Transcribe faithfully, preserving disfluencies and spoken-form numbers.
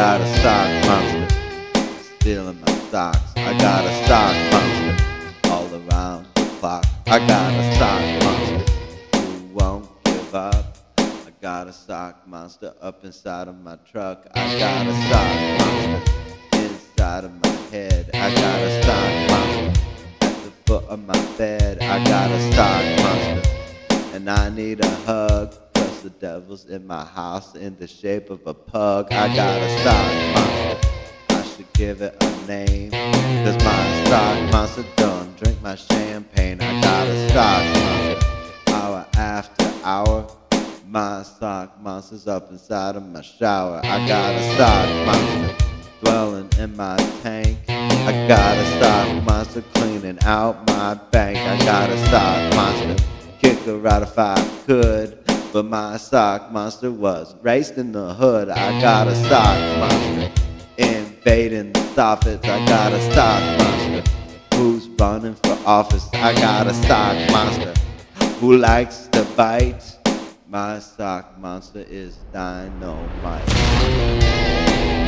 got a sock monster stealing my socks. I got a sock monster all around the clock. I got a sock monster who won't give up. I got a sock monster up inside of my truck. I got a sock monster inside of my head. I got a sock monster at the foot of my bed. I got a sock monster and I need a hug, cause the devil's in my house in the shape of a pug. I got a sock monster, I should give it a name, cause my sock monster done drink my champagne. I got a sock monster, hour after hour, my sock monster's up inside of my shower. I got a sock monster dwelling in my tank. I got a sock monster cleaning out my bank. I got a sock monster, kick her out if I could, but my sock monster was raised in the hood. I got a sock monster invading the soffits. I got a sock monster who's running for office. I got a sock monster who likes to bite. My sock monster is dynamite.